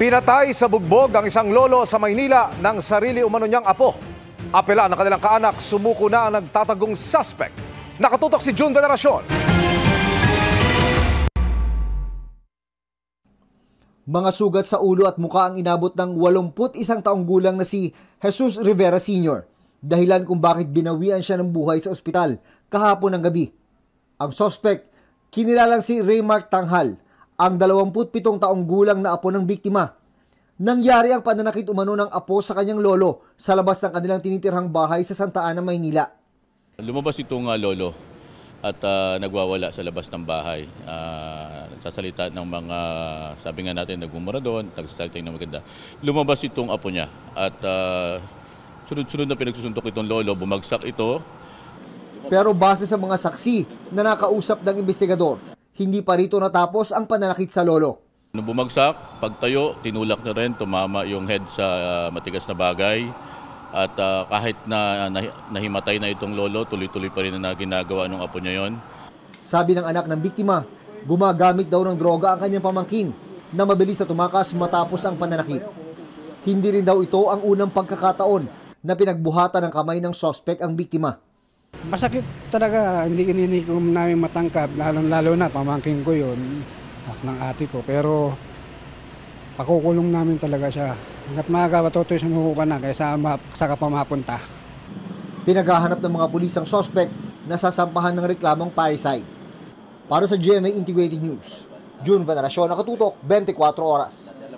Pinatay sa bugbog ang isang lolo sa Maynila ng sarili umano niyang apo. Apela ng kanilang kaanak, sumuko na ang nagtatagong suspect. Nakatutok si June Veneracion. Mga sugat sa ulo at muka ang inabot ng 81 taong gulang na si Jesus Rivera Sr. Dahilan kung bakit binawian siya ng buhay sa ospital kahapon ng gabi. Ang suspect, kinilalang si Raymark Tanghal, ang 27 taong gulang na apo ng biktima. Nangyari ang pananakit umano ng apo sa kanyang lolo sa labas ng kanilang tinitirhang bahay sa Santa Ana, Maynila. Lumabas itong lolo at nagwawala sa labas ng bahay. Nagsasalita ng mga, sabi nga natin, nagmumura doon, nagsasalita ng maganda. Lumabas itong apo niya at sunod-sunod na pinagsusuntok itong lolo, bumagsak ito. Pero base sa mga saksi na nakausap ng investigador, hindi pa rito natapos ang pananakit sa lolo. Nung bumagsak, pagtayo, tinulak na rin, tumama yung head sa matigas na bagay. At kahit na nahimatay na itong lolo, tuloy-tuloy pa rin na ginagawa ng apo niya yon. Sabi ng anak ng biktima, gumagamit daw ng droga ang kanyang pamangkin na mabilis na tumakas matapos ang pananakit. Hindi rin daw ito ang unang pagkakataon na pinagbuhatan ng kamay ng suspect ang biktima. Masakit talaga, hindi ko namin matangkap, lalo na pamangkin ko yun, ng ate ko. Pero pakukulong namin talaga siya. Hanggat maaga, matutoy sumuko ka na kaysa saka pa mapunta. Pinaghahanap ng mga pulis ang suspect na sasampahan ng reklamong parricide. Para sa GMA Integrated News, June Veneracion, Nakatutok, 24 Oras.